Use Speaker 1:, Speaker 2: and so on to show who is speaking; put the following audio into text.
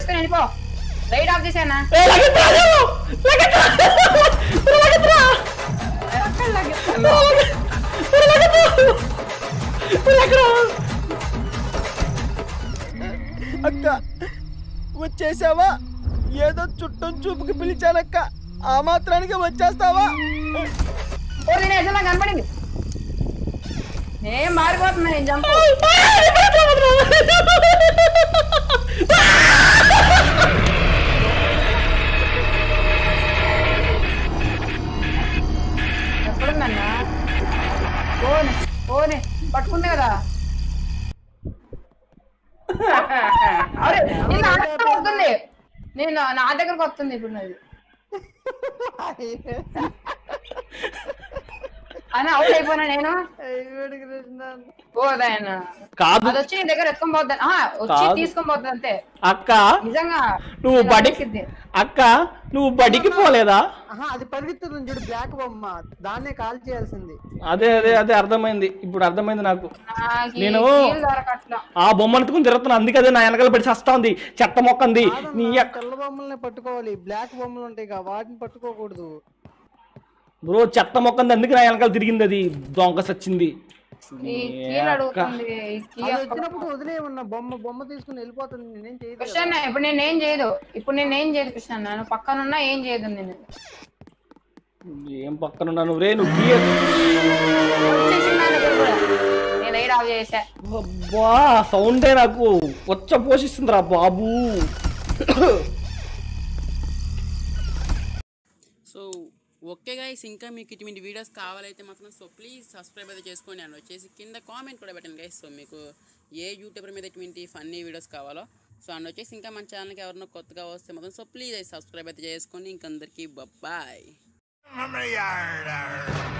Speaker 1: చేసుకుని వెళ్ళిపో light of చేసానా
Speaker 2: అక్క వచ్చేసావా ఏదో చుట్టం చూపుకి పిలిచానక్క ఆ మాత్రానికి వచ్చేస్తావా
Speaker 1: కనపడింది నేను మారిపోతున్నా నేను జంపు ఎక్కడుందన్నా పోనే పోనే పట్టుకుంది కదా అరే నేను నా దగ్గరకు వస్తుంది నేను నా దగ్గరకు వస్తుంది ఇప్పుడు నాది అని అవుట్ అయిపోయినా నేను పోదాయన
Speaker 3: కాదు
Speaker 1: అది వచ్చి నీ దగ్గర ఎత్తుకొని పోద్దా వచ్చి తీసుకొని పోద్ది అంతే
Speaker 3: అక్క
Speaker 1: నిజంగా
Speaker 3: నువ్వు బడికి అక్క నువ్వు బడికి పోలేదా
Speaker 2: అది పరిగెత్తుంది చూడు బ్లాక్ బొమ్మ దాన్నే కాల్ చేయాల్సింది
Speaker 3: అదే అదే అదే అర్థమైంది ఇప్పుడు అర్థమైంది నాకు నేను ఆ బొమ్మను ఎత్తుకుని తిరుగుతున్నా అందుకే అదే నా వెనకాల పడి చస్తుంది చెత్త మొక్కంది నీ
Speaker 2: తెల్ల బొమ్మల్ని పట్టుకోవాలి బ్లాక్ బొమ్మలు ఉంటాయి వాటిని పట్టుకోకూడదు
Speaker 3: బ్రో చెత్త మొక్కంది అందుకే నా వెనకాల తిరిగింది అది దొంగ సచ్చింది
Speaker 2: వచ్చినప్పుడు వదిలేయమన్నా బొమ్మ తీసుకుని వెళ్ళిపోతుంది నేనేం చేయదు
Speaker 1: కృష్ణ ఇప్పుడు నేనేం చేయదు కృష్ణ నువ్వు పక్కనున్నా ఏం చేయదు నేను
Speaker 3: ఏం పక్కన నువ్వు నువ్వు
Speaker 1: నేను లైట్ ఆఫ్ చేసా
Speaker 3: అబ్బా సౌండే నాకు వచ్చ పోషిస్తుందిరా బాబు
Speaker 4: సో ఓకే గైస్ ఇంకా మీకు ఇటువంటి వీడియోస్ కావాలైతే మాత్రం సో ప్లీజ్ సబ్స్క్రైబ్ అయితే చేసుకోండి అండ్ వచ్చేసి కింద కామెంట్ కూడా పెట్టండి గైస్ సో మీకు ఏ యూట్యూబర్ మీద ఇటువంటి ఫన్నీ వీడియోస్ కావాలో సో అండ్ వచ్చేసి ఇంకా మన ఛానల్కి ఎవరైనా కొత్తగా వస్తే మాత్రం సో ప్లీజ్ అయితే సబ్స్క్రైబ్ అయితే చేసుకోండి ఇంకందరికీ బాయ్